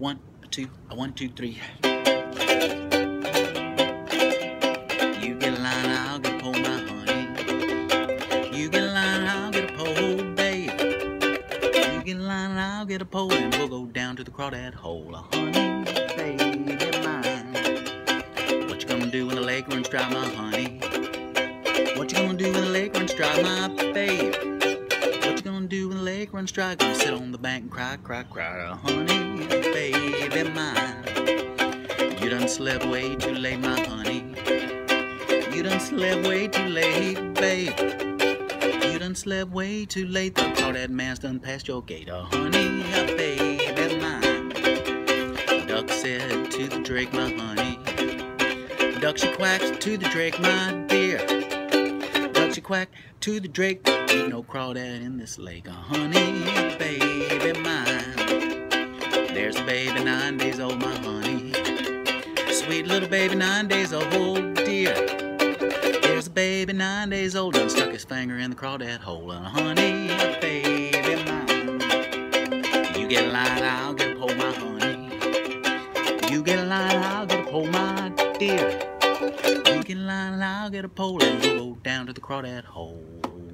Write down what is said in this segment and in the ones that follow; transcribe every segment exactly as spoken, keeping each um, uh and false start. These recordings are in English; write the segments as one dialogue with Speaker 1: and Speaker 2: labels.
Speaker 1: one, a two, a one, two, three. You get a line, I'll get a pole, my honey. You get a line, I'll get a pole, babe. You get a line, I'll get a pole, and we'll go down to the crawdad hole. Honey, baby mine. What you gonna do when the lake runs dry, my honey? What you gonna do when the lake runs dry, my babe? What you gonna do when the lake runs dry? Gonna sit on the bank and cry, cry, cry. Honey, baby mine. You done slept way too late, my honey. You done slept way too late, babe. You done slept way too late. The crawdad man's done past your gate. Oh, honey, baby mine. Duck said to the drake, my honey. Duck she quacks to the drake, my dear. Duck she quack to the drake. Ain't no crawdad in this lake. Oh, honey, baby mine. There's a baby nine days old, my honey. Sweet little baby nine days old, dear. There's a baby nine days old, done stuck his finger in the crawdad hole. And honey, baby mine. You get a line, I'll get a pole, my honey. You get a line, I'll get a pole, my dear. You get a line, I'll get a pole, and we'll go down to the crawdad hole.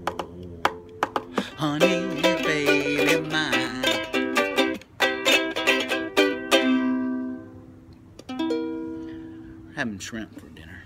Speaker 1: Honey, baby mine. Having shrimp for dinner.